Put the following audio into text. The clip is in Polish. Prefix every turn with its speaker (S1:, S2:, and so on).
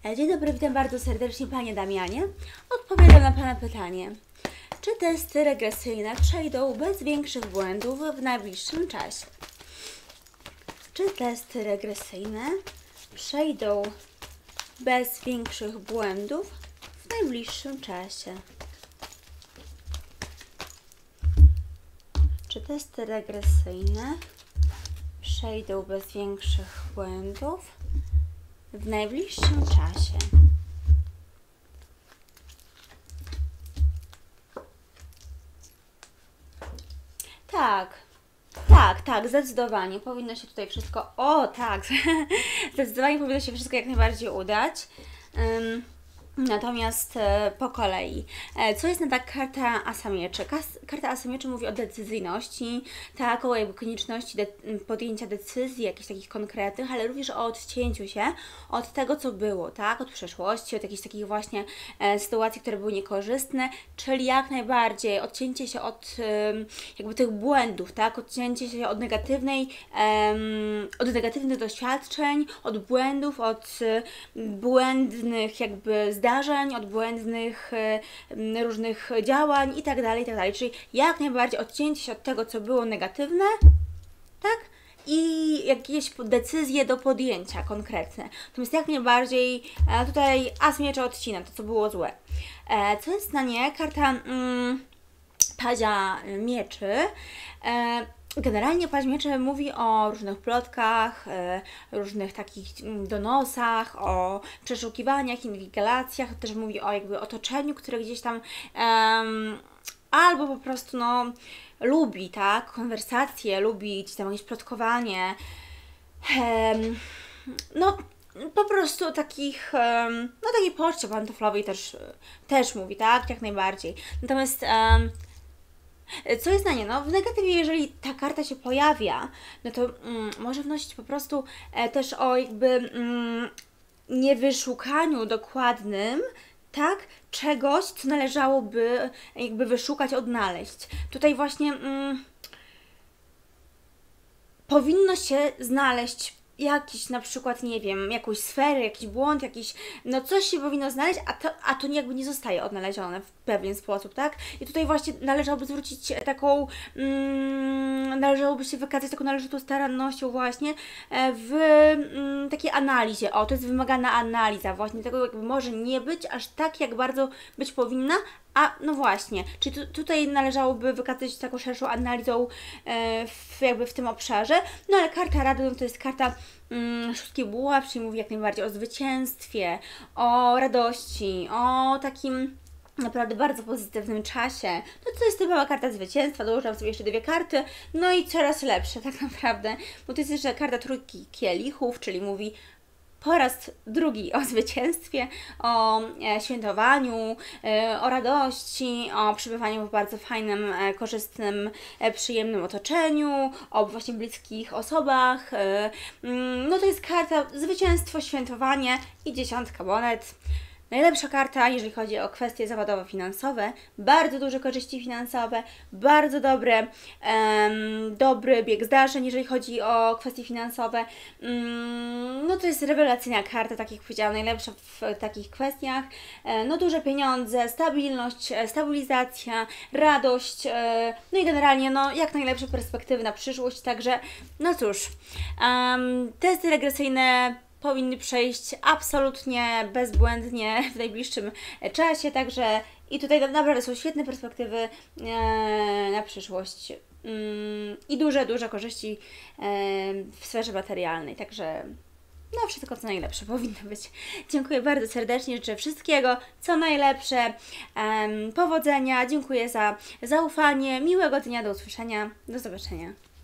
S1: Dzień dobry, witam bardzo serdecznie Panie Damianie. Odpowiadam na Pana pytanie. Czy testy regresyjne przejdą bez większych błędów w najbliższym czasie? Czy testy regresyjne przejdą bez większych błędów w najbliższym czasie? Czy testy regresyjne przejdą bez większych błędów w najbliższym czasie? Tak, zdecydowanie powinno się tutaj wszystko, zdecydowanie powinno się wszystko jak najbardziej udać. Natomiast po kolei. Co jest na tak karta Asa Mieczy? Karta Asa Mieczy mówi o decyzyjności, tak, o jakby konieczności podjęcia decyzji, jakichś takich konkretnych, ale również o odcięciu się od tego, co było, tak, od przeszłości, od jakichś takich właśnie sytuacji, które były niekorzystne, czyli jak najbardziej odcięcie się od jakby tych błędów, tak, odcięcie się od negatywnych doświadczeń, od błędów, od błędnych jakby zdarzeń, od błędnych różnych działań i tak dalej, czyli jak najbardziej odcięcie się od tego, co było negatywne, tak? I jakieś decyzje do podjęcia konkretne. Natomiast jak najbardziej tutaj As Mieczy odcina to, co było złe. Co jest na nie? Karta Pazia Mieczy. Generalnie Paź Mieczy mówi o różnych plotkach, różnych takich donosach, o przeszukiwaniach, inwigilacjach, też mówi o jakby otoczeniu, które gdzieś tam albo po prostu lubi, tak, konwersacje, lubi gdzieś tam jakieś plotkowanie, po prostu takich, takiej poczcie pantoflowej też mówi, tak, jak najbardziej. Natomiast co jest na nie? W negatywie, jeżeli ta karta się pojawia, no to może wnosić po prostu też o jakby niewyszukaniu dokładnym, tak, czegoś, co należałoby jakby wyszukać, odnaleźć. Tutaj właśnie powinno się znaleźć jakiś na przykład, nie wiem, jakąś sferę, jakiś błąd, coś się powinno znaleźć, a to jakby nie zostaje odnalezione w pewien sposób, tak? I tutaj właśnie należałoby zwrócić należałoby się wykazać taką należytą starannością właśnie w takiej analizie. To jest wymagana analiza właśnie tego, jakby może nie być aż tak, jak bardzo być powinna, no właśnie, czyli tutaj należałoby wykazać się taką szerszą analizą jakby w tym obszarze, ale karta Rady to jest karta szóstki buław, czyli mówi jak najbardziej o zwycięstwie, o radości, o takim naprawdę bardzo pozytywnym czasie. To jest typowa karta zwycięstwa, dołożyłam sobie jeszcze dwie karty, i coraz lepsze tak naprawdę, bo to jest jeszcze karta trójki kielichów, czyli mówi po raz drugi o zwycięstwie, o świętowaniu, o radości, o przebywaniu w bardzo fajnym, korzystnym, przyjemnym otoczeniu, o właśnie bliskich osobach. To jest karta zwycięstwo, świętowanie i 10 monet. Najlepsza karta, jeżeli chodzi o kwestie zawodowo-finansowe, bardzo duże korzyści finansowe, bardzo dobry bieg zdarzeń, jeżeli chodzi o kwestie finansowe. To jest rewelacyjna karta, tak jak powiedziałam, najlepsza w takich kwestiach. Duże pieniądze, stabilność, stabilizacja, radość, i generalnie jak najlepsze perspektywy na przyszłość, także testy regresyjne powinny przejść absolutnie bezbłędnie w najbliższym czasie, także i tutaj naprawdę są świetne perspektywy na przyszłość i duże korzyści w sferze materialnej, także wszystko co najlepsze powinno być. Dziękuję bardzo serdecznie, życzę wszystkiego co najlepsze, powodzenia, dziękuję za zaufanie, miłego dnia, do usłyszenia, do zobaczenia.